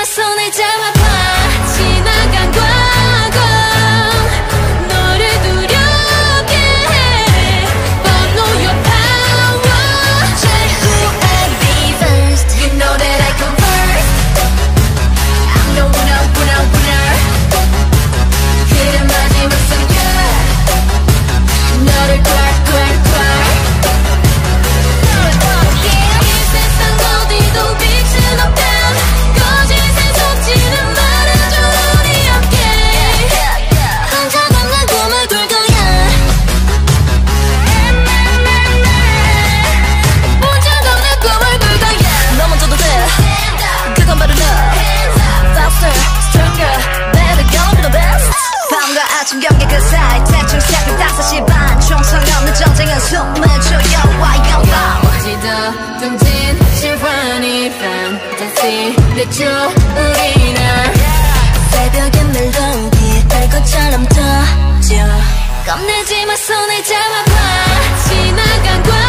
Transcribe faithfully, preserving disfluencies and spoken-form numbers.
손을 잡아봐. 지나간 과거 너를 두렵게 해. Follow your power. YUEHUA be first. You know that I come first. I'm the winner, winner, winner. 그런 마지막 순간 너를 꽉, 꽉, 꽉. 이 세상 어디도 빛은 없다. 거짓에 속지는 말아줘 우리 함께. 혼자 걷는 꿈을 꿀 거야. 혼자 걷는 꿈을 꿀 거야. 너 먼저도 돼. 그건 바로 너. Faster, stronger, better, gonna be the best. 밤과 아침 경계 그 사이 대충 새벽 다섯 시 반. 총성 없는 전쟁은 숨을 조여. YUEHUA 어디도 둥진 실화니 fantasy 내줘 우리는 새벽에 멜로디 달 것처럼 터져. 겁내지 마 손을 잡아봐. 지나간 과